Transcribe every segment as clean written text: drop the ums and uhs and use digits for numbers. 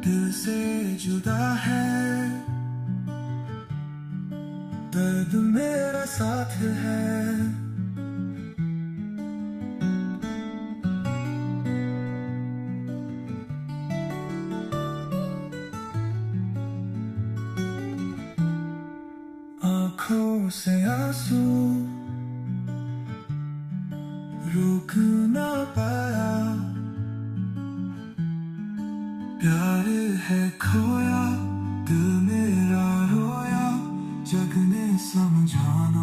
दिल से जुदा है, दर्द मेरा साथ है। आंखों से आंसू रोक ना पाया, प्यार है खोया, दिल मेरा रोया, जग ने समझाना।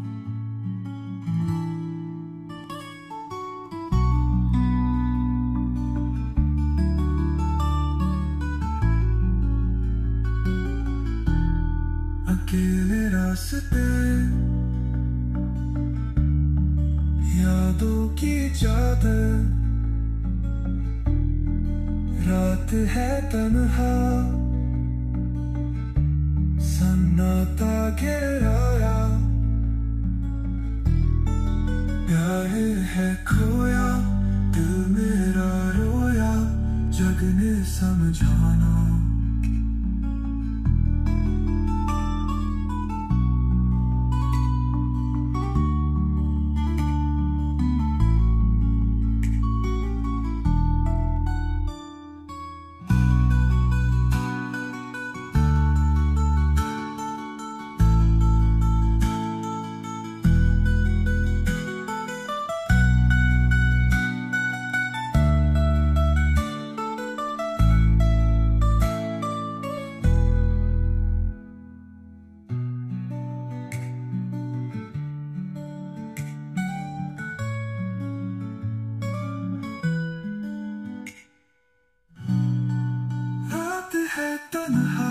अकेले रास्ते, यादों की चादर, रात है तन्हा, सन्नाटा गहराया, प्यार है खोया, दिल मेरा रोया, जग ने समझाना। है तन्हा,